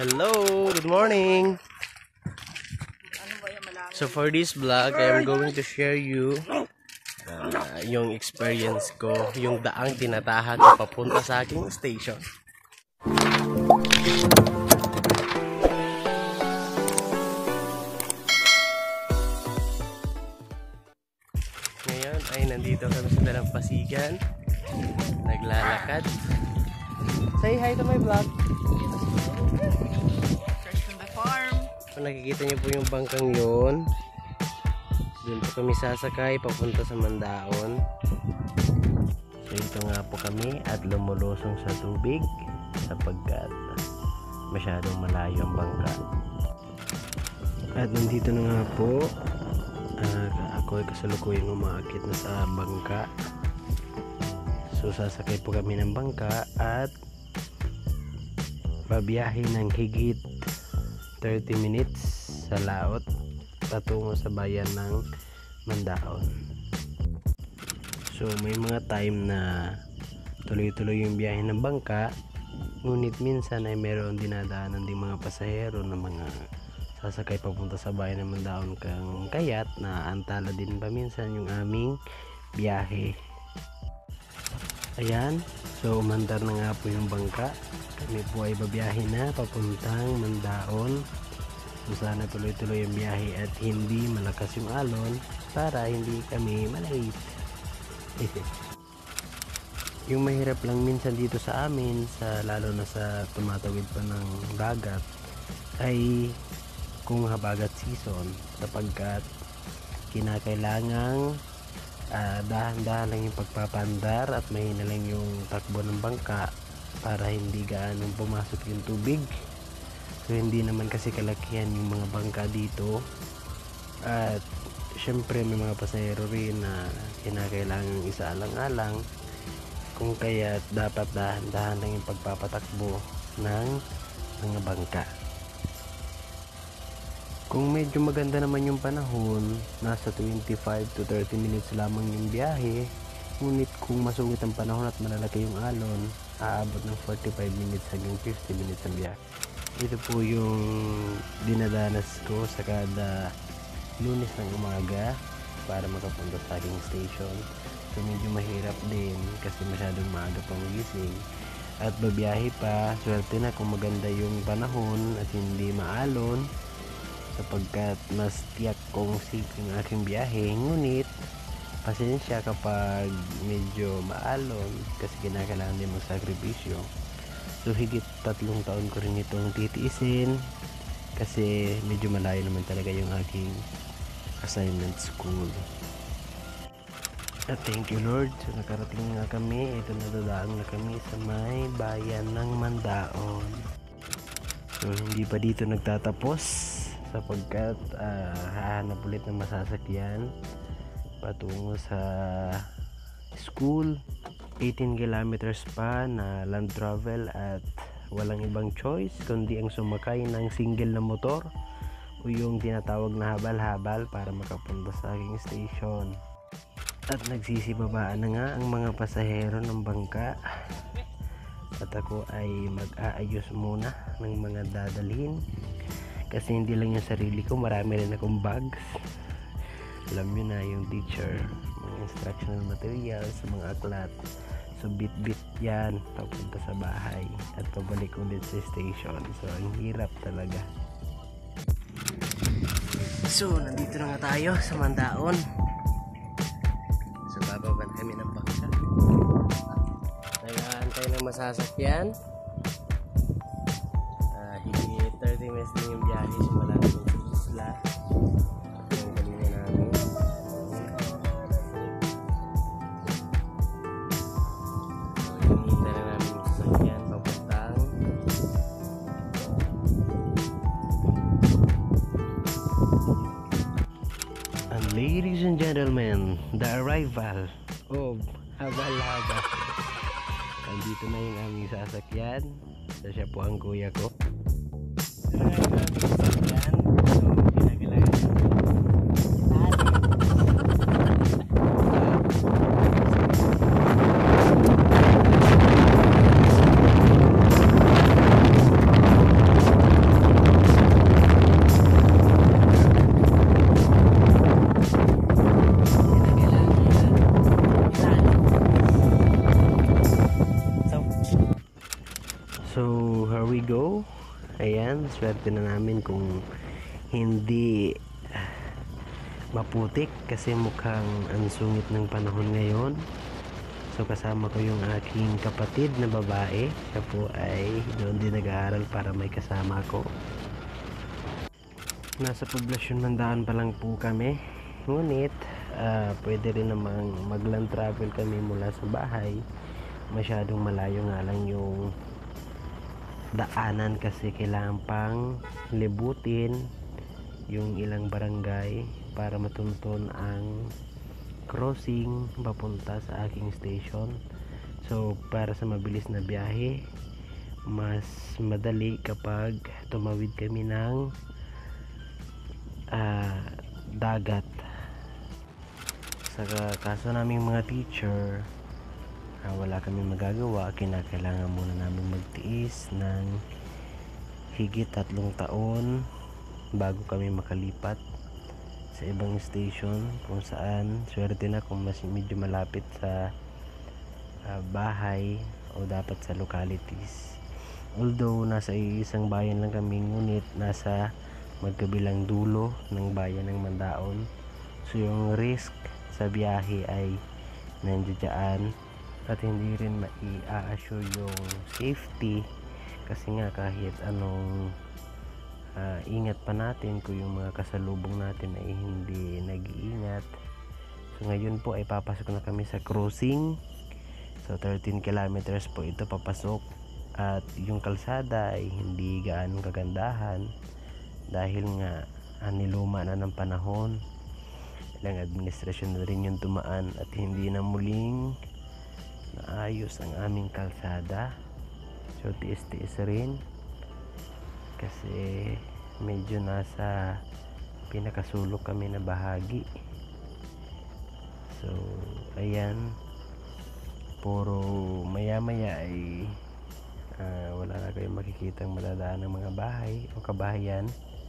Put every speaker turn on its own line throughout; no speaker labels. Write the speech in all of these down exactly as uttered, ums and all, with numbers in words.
Hello, good morning. So for this vlog, I am going to share you uh, yung experience ko, yung daang tinatahan ko papunta sa aking station. Ngayon ay nandito kami sa Dalampasigan, naglalakad. Say hi to my vlog.
Fresh from the farm.
Kung nakikita niyo po yung bangkang yun, doon po kami sasakay papunta sa Mandaon. So ito nga po kami at lumulusong sa tubig sapagkat masyadong malayo ang bangka. At nandito na nga po, uh, ako ay kasalukuyang umaakit na sa bangka. So sasakay po kami ng bangka at babiyahe ng higit thirty minutes sa laot patungo sa bayan ng Mandaon. So may mga time na tuloy-tuloy yung biyahe ng bangka, ngunit minsan ay meron dinadaanan ding mga pasahero na mga sasakay papunta sa bayan ng Mandaon, kang kayat na antala din pa minsan yung aming biyahe. Ayan, so umandar na nga po yung bangka. Kami po ay babiyahe na papuntang Mandaon. So sana tuloy-tuloy ang biyahe at hindi malakas yung alon para hindi kami malate. Yung mahirap lang minsan dito sa amin, sa lalo na sa tumatawid pa ng dagat, ay kung habagat season, sapagkat kinakailangang uh, dahan-dahan lang yung pagpapandar at mahina lang yung takbo ng bangka para hindi gaanong pumasok yung tubig. So hindi naman kasi kalakihan yung mga bangka dito, at syempre may mga pasahero rin na kinakailangan isaalang-alang, kung kaya dapat dahan-dahan lang yung pagpapatakbo ng mga bangka. Kung medyo maganda naman yung panahon, nasa twenty-five to thirty minutes lamang yung biyahe. Ngunit kung masungit ang panahon at malalaki yung alon, aabot ng forty-five minutes hanggang fifty minutes ang biyahe. Ito po yung dinadanas ko sa kada Lunes ng umaga para makapunta sa aking station. So medyo mahirap din kasi masyadong maaga pang gising at babiyahe pa. Swerte na kung maganda yung panahon at hindi maalon, sapagkat mas tiyak kong safe yung aking biyahe. Ngunit pasensya kapag medyo maalon kasi kinakailangan din magsakripisyo. So higit tatlong taon ko rin itong titiisin kasi medyo malayo naman talaga yung aking assignment school. At thank you Lord, so nakarating nga kami. Ito, nadadaan na kami sa may bayan ng Mandaon. So hindi pa dito nagtatapos, sapagkat uh, hahanap ulit ng masasakyan patungo sa school. Eighteen kilometers pa na land travel at walang ibang choice kundi ang sumakay ng single na motor o yung tinatawag na habal-habal para makapunta sa aking station. At nagsisibabaan na nga ang mga pasahero ng bangka at ako ay mag-aayos muna ng mga dadalhin kasi hindi lang yung sarili ko, marami rin akong bags. Alam nyo na yung teacher, mga instructional materials, mga aklat. So bit-bit yan papunta sa bahay at pabalik ulit sa station. So ang hirap talaga. So nandito na nga tayo sa Mandaon. So bababa na kami ng bangka. Nag-aantay ng masasakyan. uh, Higit thirty minutes din yung biyahe. So malapit yung sa isla. Yung kanina namin. Hinihintay na namin yung sasakyan papuntang and ladies and gentlemen, the arrival of Habal-Habal. Nandito na yung aming sasakyan. So siya po ang kuya ko. Ito na yung aming sasakyan. So kinakailangan natin So here we go. Ayan, swerte na namin kung hindi maputik kasi mukhang ang sungit ng panahon ngayon. So kasama ko yung aking kapatid na babae. Siya po ay doon din nag-aaral para may kasama ko. Nasa poblasyon Mandaan pa lang po kami. Ngunit uh, pwede rin namang mag-land travel kami mula sa bahay. Masyadong malayo nga lang yung daanan kasi kailangan pang libutin yung ilang barangay para matunton ang crossing papunta sa aking station. So para sa mabilis na biyahe, mas madali kapag tumawid kami ng uh, dagat. Sa kaso naming mga teacher, Uh, wala kami magagawa, kinakailangan muna namin magtiis ng higit tatlong taon bago kami makalipat sa ibang station kung saan swerte na kung mas medyo malapit sa uh, bahay o dapat sa localities. Although nasa isang bayan lang kami, ngunit nasa magkabilang dulo ng bayan ng Mandaon, so yung risk sa biyahe ay nandiyan at hindi rin mai-assure yung safety kasi nga kahit anong uh, ingat pa natin kung yung mga kasalubong natin ay hindi nag-iingat. So ngayon po ay papasok na kami sa crossing. So thirteen kilometers po ito papasok at yung kalsada ay hindi gaano kagandahan dahil nga uh, niluma na ng panahon. Ilang administrasyon na rin yung tumaan at hindi na muling naayos ang aming kalsada. So tiis-tiis rin kasi medyo nasa pinakasulok kami na bahagi. So ayan, puro maya maya ay uh, wala na kayong makikitang madadaan ng mga bahay o kabahayan.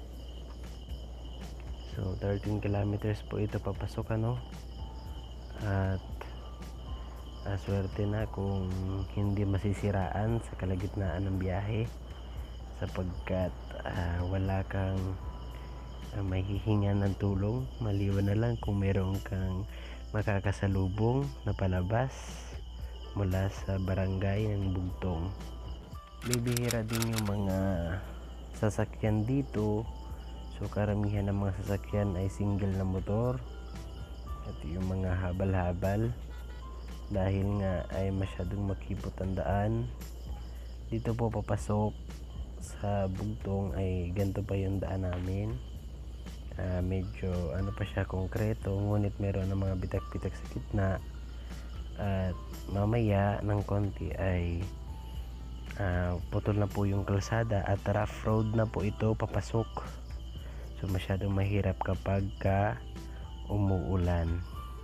So thirteen kilometers po ito papasok ano, at Uh, swerte na kung hindi masisiraan sa kalagitnaan ng biyahe sapagkat uh, wala kang uh, mahihinga ng tulong, maliwan na lang kung meron kang makakasalubong na palabas mula sa barangay ng Bugtong. Bibihira din yung mga sasakyan dito, so karamihan ng mga sasakyan ay single na motor at yung mga habal-habal dahil nga ay masyadong makipot ang daan. Dito po papasok sa Bugtong ay ganito pa yung daan namin. Uh, medyo ano pa siya, konkreto, ngunit meron ng mga bitak-bitak sa gitna at mamaya ng konti ay uh, putol na po yung kalsada at rough road na po ito papasok. So masyadong mahirap kapag ka umuulan.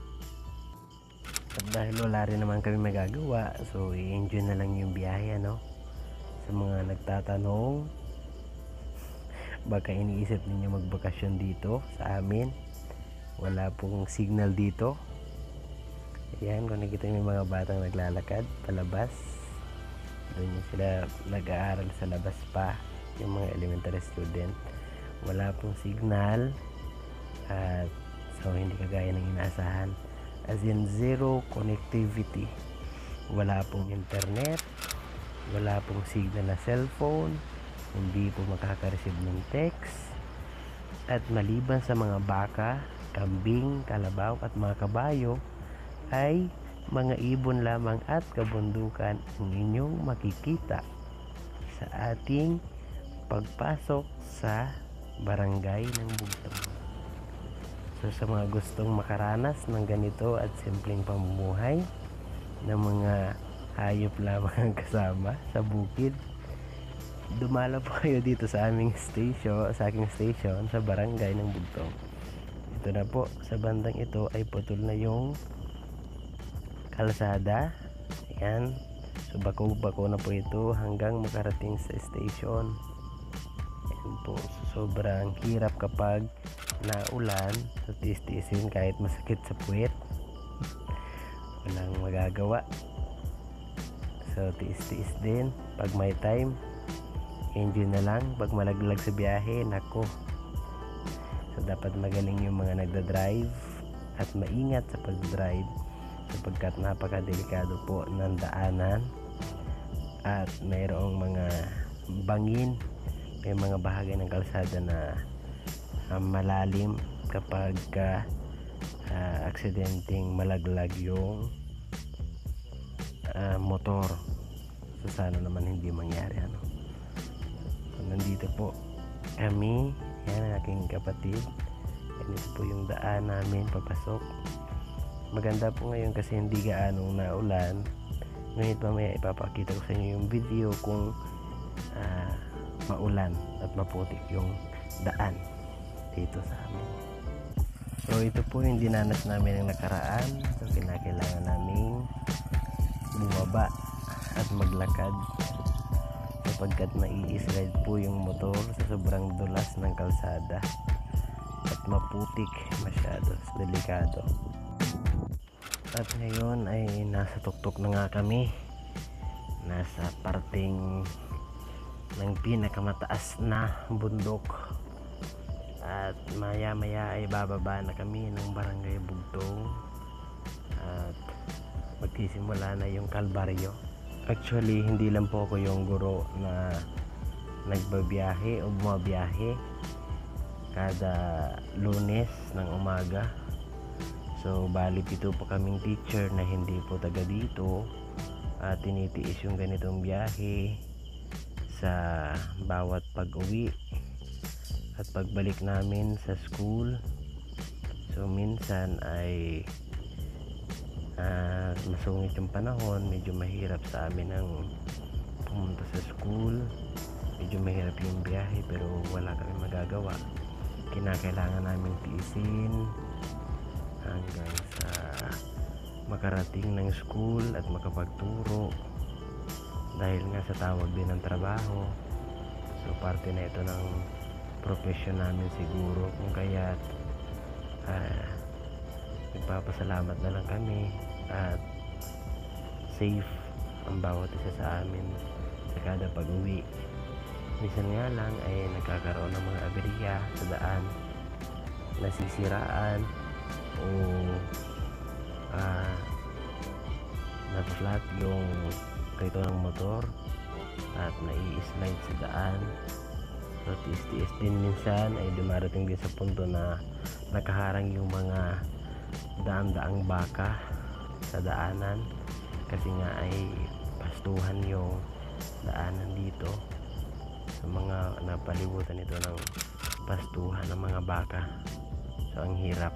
At dahil wala rin naman kami magagawa, so i-enjoy na lang yung biyahe ano. Sa mga nagtatanong, baka iniisip ninyo magbakasyon dito sa amin, wala pong signal dito. Ayan, kung nakita nyo yung mga batang naglalakad palabas, doon yung sila nag-aaral sa labas pa, yung mga elementary student. Wala pong signal at so hindi kagaya ng inaasahan, as in zero connectivity. Wala pong internet, wala pong signal na cellphone, hindi po makaka-receive ng text, at maliban sa mga baka, kambing, kalabaw at mga kabayo ay mga ibon lamang at kabundukan ang inyong makikita sa ating pagpasok sa barangay ng Bugtong. So sa mga gustong makaranas ng ganito at simpleng pamumuhay ng mga hayop lamang ang kasama sa bukid, dumala po kayo dito sa aming station, sa aking station sa barangay ng Bugtong. Ito na po, sa bandang ito ay putol na yung kalsada. Ayan, so bako-bako na po ito hanggang makarating sa station. Ayan po, so sobrang hirap kapag naulan, so tiis-tiisin kahit masakit sa puwet. Walang magagawa. So So tiis-tiis din pag may time, enjoy na lang. Pag malaglag sa biyahe, nako, so dapat magaling yung mga nagda-drive at maingat sa pag-drive sapagkat napakadelikado po ng daanan at mayroong mga bangin, may mga bahagi ng kalsada na uh, malalim kapag uh, uh, aksidenteng malaglag yung uh, motor. So sana naman hindi mangyari ano. So, nandito po kami, yan ang aking kapatid. Yan ito po yung daan namin papasok. Maganda po ngayon kasi hindi gaanong naulan. Ngayon mamaya ipapakita ko sa inyo yung video kung uh, maulan at maputik yung daan dito sa amin. So ito po yung dinanas namin ng nakaraan. So kinakailangan namin bumaba at maglakad sapagkat mai-slide po yung motor sa sobrang dulas ng kalsada at maputik masyado, delikado. At ngayon ay nasa tuktok na nga kami, nasa parting ng pinakamataas na bundok at maya maya ay bababa na kami ng Barangay Bugtong at magsisimula na yung kalbaryo. Actually hindi lang po ako yung guro na nagbabiyahe o bumabiyahe kada Lunes ng umaga. So bali pito pa kaming teacher na hindi po taga dito at tinitiis yung ganitong biyahe sa bawat pag-uwi at pagbalik namin sa school. So minsan ay uh, masungit yung panahon, medyo mahirap sa amin ang pumunta sa school, medyo mahirap yung biyahe pero wala kami magagawa, kinakailangan namin tiisin hanggang sa makarating ng school at makapagturo dahil nga sa tawag din ng trabaho. So parte na ito ng profession namin siguro, kung kaya uh, nagpapasalamat na lang kami at safe ang bawat isa sa amin sa kada pag-uwi. Minsan nga lang ay nagkakaroon ng mga aberya sa daan, nasisiraan o uh, nat-flat yung prito ng motor at nai-slide sa daan. So tiis-tiis din minsan ay dumarating din sa punto na nakaharang yung mga daan-daang baka sa daanan kasi nga ay pastuhan yung daanan dito. So mga napalibutan ito ng pastuhan ng mga baka, so ang hirap.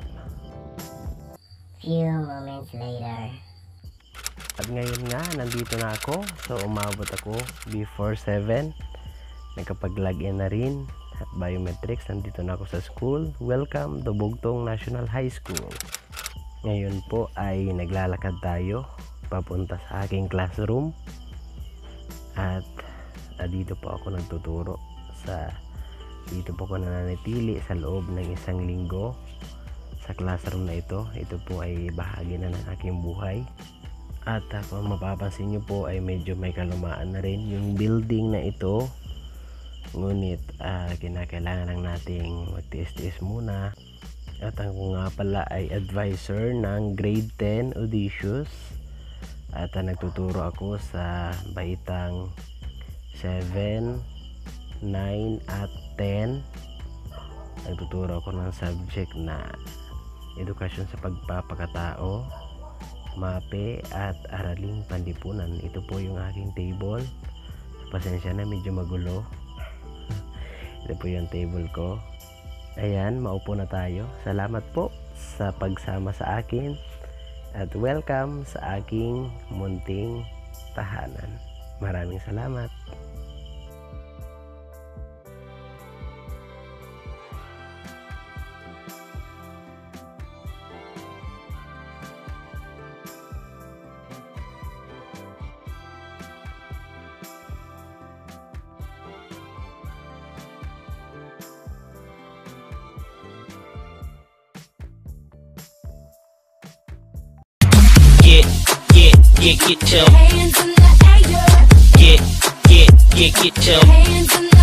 Few moments later.
At ngayon nga, nandito na ako. So umabot ako before seven. Nakapag-login na rin at biometrics. Nandito na ako sa school. Welcome to Bugtong National High School. Ngayon po ay naglalakad tayo papunta sa aking classroom. At ah, dito po ako nagtuturo. Sa, dito po ako nananatili sa loob ng isang linggo. Sa classroom na ito, ito po ay bahagi na ng aking buhay. At uh, kung mapapansin nyo po ay medyo may kalumaan na rin yung building na ito. Ngunit uh, kinakailangan lang nating magtiis-tiis muna. At ako nga pala ay advisor ng grade ten Odysseus. At uh, nagtuturo ako sa baitang seven, nine at ten. Nagtuturo ako ng subject na edukasyon sa pagpapakatao, mape at araling panlipunan. Ito po yung aking table. Pasensya na medyo magulo. Ito po yung table ko. Ayan, maupo na tayo. Salamat po sa pagsama sa akin at welcome sa aking munting tahanan. Maraming salamat.
Get, get, get, get your
Hands in the air. Yeah, get your
hands in